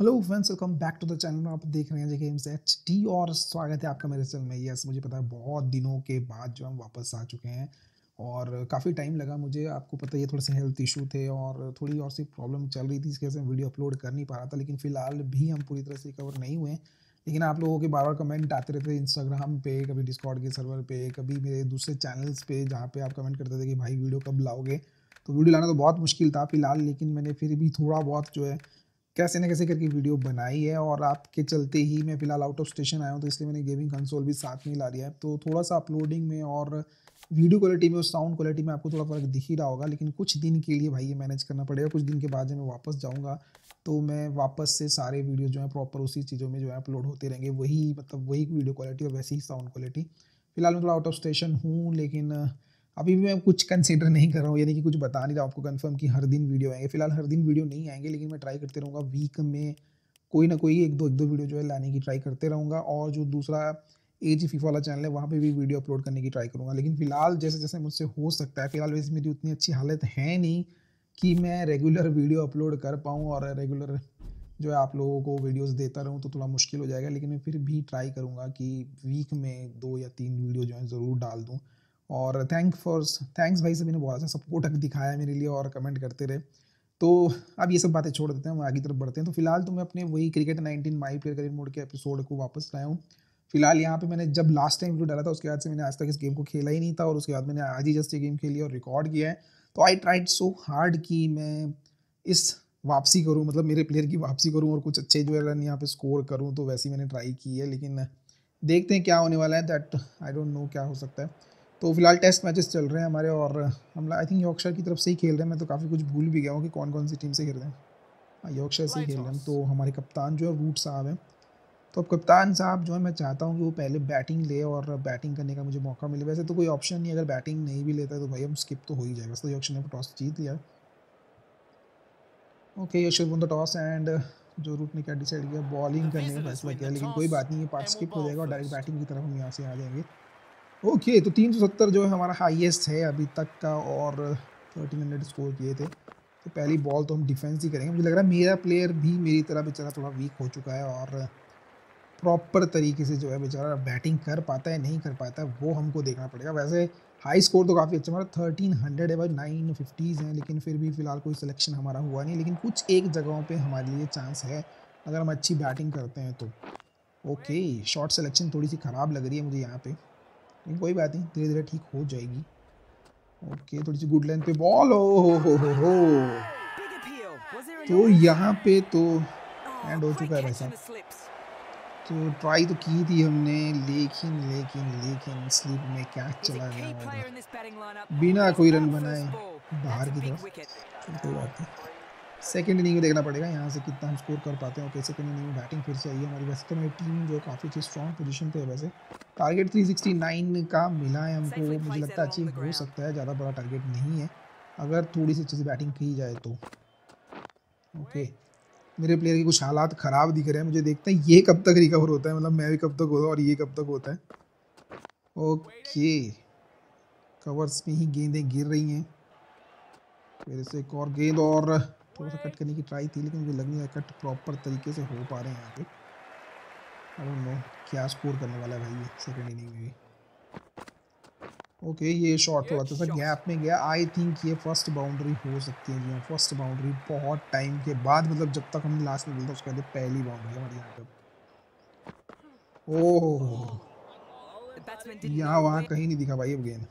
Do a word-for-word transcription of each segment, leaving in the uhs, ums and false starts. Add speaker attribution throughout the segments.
Speaker 1: Hello friends, welcome back to the channel. आप देख रहे हैं जे गेम्स एच डी और स्वागत है आपका मेरे चैनल में। यस, मुझे पता है बहुत दिनों के बाद जो हम वापस आ चुके हैं और काफ़ी टाइम लगा मुझे। आपको पता है, ये थोड़े से हेल्थ इशू थे और थोड़ी और सी प्रॉब्लम चल रही थी, इसकी वजह से वीडियो अपलोड कर नहीं पा रहा था। लेकिन फिलहाल भी हम पूरी तरह से रिकवर नहीं हुए। लेकिन आप लोगों के बार बार कमेंट आते रहते इंस्टाग्राम पे, कभी डिस्कॉर्ड के सर्वर पे, कभी मेरे दूसरे चैनल्स पे, जहाँ पे आप कमेंट करते थे कि भाई वीडियो कब लाओगे। तो वीडियो लाना तो बहुत मुश्किल था फिलहाल, लेकिन मैंने फिर भी थोड़ा बहुत जो है कैसे न कैसे करके वीडियो बनाई है। और आपके चलते ही मैं फ़िलहाल आउट ऑफ स्टेशन आया हूँ, तो इसलिए मैंने गेमिंग कंसोल भी साथ में ही ला लिया है। तो थोड़ा-सा अपलोडिंग में और वीडियो क्वालिटी में और साउंड क्वालिटी में आपको थोड़ा फ़र्क दिख ही रहा होगा। लेकिन कुछ दिन के लिए भाई ये मैनेज करना पड़ेगा। कुछ दिन के बाद जब मैं वापस जाऊँगा, तो मैं वापस से सारे वीडियो जो हैं प्रॉपर उसी चीज़ों में जो है अपलोड होते रहेंगे। वही मतलब वही वीडियो क्वालिटी और वैसी ही साउंड क्वालिटी। फ़िलहाल मैं थोड़ा आउट ऑफ स्टेशन हूँ, लेकिन अभी भी मैं कुछ कंसीडर नहीं कर रहा हूँ, यानी कि कुछ बता नहीं रहा हूँ आपको कन्फर्म कि हर दिन वीडियो आएँगे। फिलहाल हर दिन वीडियो नहीं आएँगे, लेकिन मैं ट्राई करते रहूँगा वीक में कोई ना कोई एक दो एक दो वीडियो जो है लाने की ट्राई करते रहूँगा। और जो दूसरा एजी फीफा वाला चैनल है, वहाँ पे भी वीडियो अपलोड करने की ट्राई करूँगा। लेकिन फिलहाल जैसे-जैसे मुझसे हो सकता है, फिलहाल वैसे मेरी उतनी अच्छी हालत है नहीं कि मैं रेगुलर वीडियो अपलोड कर पाऊँ और रेगुलर जो है आप लोगों को वीडियोज़ देता रहूँ, तो थोड़ा मुश्किल हो जाएगा। लेकिन मैं फिर भी ट्राई करूँगा कि वीक में दो या तीन वीडियो जो है ज़रूर डाल दूँ। और थैंक फॉर थैंक्स भाई, सभी ने बहुत अच्छा सपोर्ट दिखाया मेरे लिए और कमेंट करते रहे। तो अब ये सब बातें छोड़ देते हैं, हम आगे की तरफ बढ़ते हैं। तो फिलहाल तो मैं अपने वही cricket nineteen my player career mode के एपिसोड को वापस लाया हूँ। फिलहाल यहाँ पे मैंने जब लास्ट टाइम वीडियो डाला था, उसके बाद से मैंने आज तक इस गेम को खेला ही नहीं था। और उसके बाद मैंने आज ही जस्ट ये गेम खेली और रिकॉर्ड किया है। तो आई ट्राइड सो हार्ड कि मैं इस वापसी करूँ, मतलब मेरे प्लेयर की वापसी करूँ और कुछ अच्छे जो है रन यहाँ पे स्कोर करूँ। तो वैसे ही मैंने ट्राई की है, लेकिन देखते हैं क्या होने वाला है। दैट आई डोंट नो क्या हो सकता है। तो फिलहाल टेस्ट मैचेस चल रहे हैं हमारे और हम आई थिंक यॉर्कशायर की तरफ से ही खेल रहे हैं। मैं तो काफ़ी कुछ भूल भी गया हूँ कि कौन कौन सी टीम से खेल रहे हैं। हाँ, यॉर्कशायर से ही खेल रहे हैं हम। तो हमारे कप्तान जो है रूट साहब हैं। तो अब कप्तान साहब जो है, मैं चाहता हूँ कि वो पहले बैटिंग ले और बैटिंग करने का मुझे मौका मिले। वैसे तो कोई ऑप्शन नहीं, अगर बैटिंग नहीं भी लेता है तो भाई हम स्किप तो हो ही जाएगा। वैसे तो यॉर्कशायर ने टॉस जीत लिया। Okay, Yorkshire won the toss and Joe Root ने क्या डिसाइड किया, बॉलिंग करने का फैसला किया। लेकिन कोई बात नहीं, ये पार्ट स्किप हो जाएगा और डायरेक्ट बैटिंग की तरफ हम यहाँ से आ जाएंगे। ओके, तो तीन सौ सत्तर जो है हमारा हाईएस्ट है अभी तक का और तेरह सौ स्कोर किए थे। तो पहली बॉल तो हम डिफेंस ही करेंगे। मुझे लग रहा है मेरा प्लेयर भी मेरी तरह बेचारा थोड़ा वीक हो चुका है और प्रॉपर तरीके से जो है बेचारा बैटिंग कर पाता है नहीं कर पाता है, वो हमको देखना पड़ेगा। वैसे हाई स्कोर तो काफ़ी अच्छा हमारा थर्टीन हंड्रेड है भाई, नाइन फिफ्टीज़ हैं। लेकिन फिर भी फ़िलहाल कोई सिलेक्शन हमारा हुआ नहीं। लेकिन कुछ एक जगहों पे हमारे लिए चांस है अगर हम अच्छी बैटिंग करते हैं तो। ओके, शॉट सिलेक्शन थोड़ी सी ख़राब लग रही है मुझे यहाँ पे, लेकिन कोई बात नहीं, धीरे धीरे ठीक हो जाएगी। ओके, थोड़ी सी गुड लेंथ पे बॉल। ओ हो हो हो हो तो यहाँ पे तो एंड हो चुका है भाई साहब। तो ट्राई तो की थी हमने, लेकिन लेकिन लेकिन स्लीप में कैच चला गया और बिना कोई रन बनाए बाहर की तरफ। चलो कोई बात नहीं, सेकंड इनिंग में देखना पड़ेगा यहाँ से कितना हम स्कोर कर पाते हैं। ओके, सेकंड इनिंग में बैटिंग फिर से आई है हमारी। वैसे तो हमारी टीम जो है काफ़ी अच्छी स्ट्रॉन्ग पोजीशन पे है। वैसे टारगेट तीन सौ उनहत्तर का मिला है हमको, वो मुझे लगता है अचीव हो सकता है। ज़्यादा बड़ा टारगेट नहीं है अगर थोड़ी सी अच्छी सी बैटिंग की जाए तो। ओके, मेरे प्लेयर के कुछ हालात ख़राब दिख रहे हैं मुझे। देखते हैं ये कब तक रिकवर होता है, मतलब मैं भी कब तक होता और ये कब तक होता है। ओके, कवर्स में ही गेंदें गिर रही हैं। फिर से एक और गेंद और थोड़ा सा कट करने की ट्राई थी, लेकिन मुझे लग नहीं रहा कट प्रॉपर तरीके से हो पा रहे हैं यहाँ पे। आई डोंट नो क्या स्कोर करने वाला है भाई ये सेकंड इनिंग में भी। ओके, ये शॉट थोड़ा सा गैप में गया। आई थिंक ये फर्स्ट बाउंड्री हो सकती है। जी हाँ, फर्स्ट बाउंड्री बहुत टाइम के बाद, मतलब जब तक हमने लास्ट में बोला था उसके बाद पहली बाउंड्री हमारी यहाँ पे। ओह, यहाँ वहाँ कहीं नहीं दिखा भाई अब गेंद।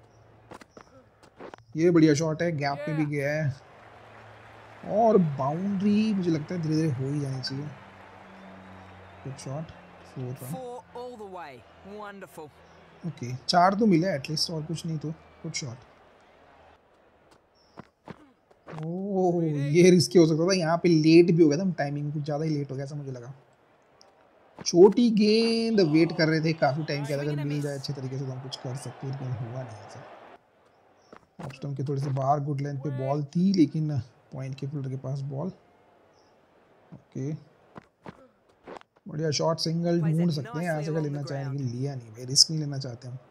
Speaker 1: ये बढ़िया शॉट है, गैप में भी गया है और बाउंड्री मुझे लगता है धीरे धीरे हो ही जानी चाहिए। Good shot, four run. Okay, चार तो मिले एटलीस्ट, और कुछ नहीं तो गुड शॉट। ओह, ये रिस्की हो सकता था, यहाँ पे लेट भी हो गया था, टाइमिंग कुछ ज़्यादा ही लेट हो गया ऐसा मुझे लगा। छोटी गेंद, वेट कर रहे थे काफ़ी टाइम के बाद, अगर मिल जाए अच्छे तरीके से तो हम कुछ कर सकते, लेकिन हुआ नहीं ऐसा। ऑफ स्टंप के थोड़ी सी बाहर गुड लेंथ पे बॉल थी, लेकिन पॉइंट के फील्डर के पास बॉल। ओके, बढ़िया शॉट, सिंगल ढूंढ सकते हैं यहाँ से अगर लेना चाहें, लेकिन लिया नहीं भाई, रिस्क नहीं लेना चाहते हम।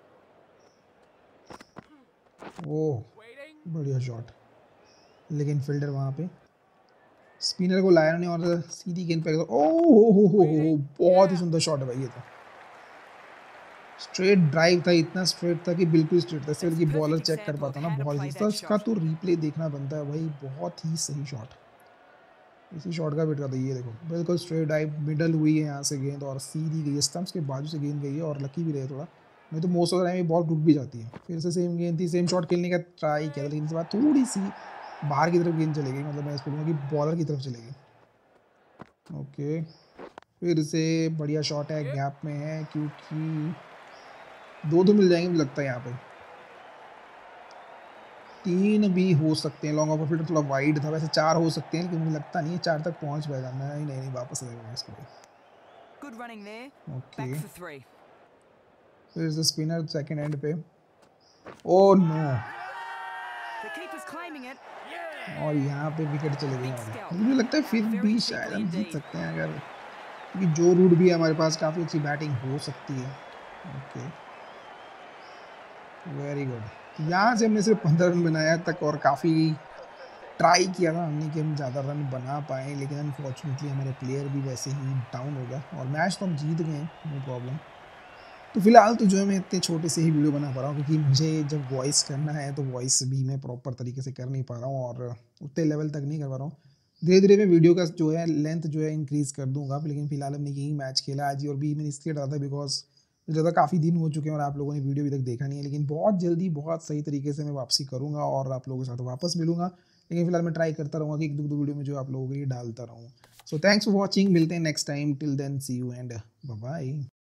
Speaker 1: ओह, बढ़िया शॉट, लेकिन फील्डर वहाँ पे स्पिनर को लाया ने और सीधी गेंद पे ओ हो हो हो हो बहुत ही सुंदर शॉट है भाई ये तो। स्ट्रेट ड्राइव था, इतना स्ट्रेट था कि बिल्कुल स्ट्रेट था, इससे बल्कि बॉलर चेक कर पाता ना बहुत ही सही। उसका तो रिप्ले देखना बनता है भाई, बहुत ही सही शॉट। इसी शॉट का वेट करता है, ये देखो बिल्कुल स्ट्रेट ड्राइव, मिडल हुई है यहाँ से गेंद और सीधी गई है, स्टंप्स के बाजू से गेंद गई है और लकी भी रहे थोड़ा, नहीं तो most of the time ball रुक भी जाती है। फिर से सेम गेंद थी, सेम शॉट खेलने का ट्राई किया था, लेकिन इस बार थोड़ी सी बाहर की तरफ गेंद चली गई, मतलब मैं इसको बोलूँगा कि बॉलर की तरफ चली गई। ओके फिर से बढ़िया शॉट है, गैप में है क्योंकि दो दो मिल जाएंगे मुझे लगता है यहाँ पे, तीन भी हो सकते हैं। लॉन्ग ऑफ फील्डर थोड़ा वाइड था, वैसे चार हो सकते हैं लेकिन मुझे लगता नहीं है चार तक पहुंच पाएगा। नहीं नहीं नहीं वापस आ जाएगा इसको। ओके फिर से स्पिनर सेकंड एंड पे, ओह नो, और यहाँ पे विकेट चले गए हमारे। मुझे लगता है फिर भी शायद हम जीत सकते हैं अगर, क्योंकि जो रूट भी है हमारे पास काफ़ी अच्छी बैटिंग हो सकती है। ओके वेरी गुड, यहाँ से हमने सिर्फ पंद्रह रन बनाया तक और काफ़ी ट्राई किया था हमने कि हम ज़्यादा रन बना पाए, लेकिन अनफॉर्चुनेटली हमारे प्लेयर भी वैसे ही डाउन हो गया और मैच तो हम जीत गए, नो प्रॉब्लम। तो फिलहाल तो जो है मैं इतने छोटे से ही वीडियो बना पा रहा हूँ, क्योंकि मुझे जब वॉइस करना है तो वॉइस भी मैं प्रॉपर तरीके से कर नहीं पा रहा हूँ और उतने लेवल तक नहीं कर पा रहा हूँ। धीरे धीरे मैं वीडियो का जो है लेंथ जो है इंक्रीज़ कर दूंगा, लेकिन फिलहाल हमने यही मैच खेला आज ही, और भी मैंने इसलिए डाला था बिकॉज ज़्यादा काफ़ी दिन हो चुके हैं और आप लोगों ने वीडियो अभी तक देखा नहीं है, लेकिन बहुत जल्दी बहुत सही तरीके से मैं वापसी करूँगा और आप लोगों के साथ वापस मिलूंगा। लेकिन फिलहाल मैं ट्राई करता रहूँगा कि एक दो दो वीडियो में जो आप लोगों के लिए डालता रहूँ। सो थैंक्स फॉर वॉचिंग, मिलते हैं next time, till then see you and bye bye.